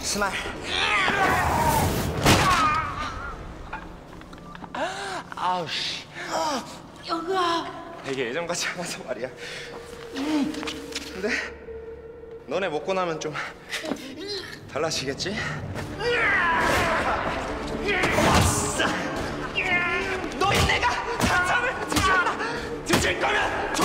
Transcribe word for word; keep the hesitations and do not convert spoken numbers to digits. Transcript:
스마일. 아우 씨. 영아. 되게 예전같지 않아서 말이야. 근데 너네 먹고 나면 좀 달라지겠지? 아싸! 너희 내가 탄산을 드셨나? 드실 거면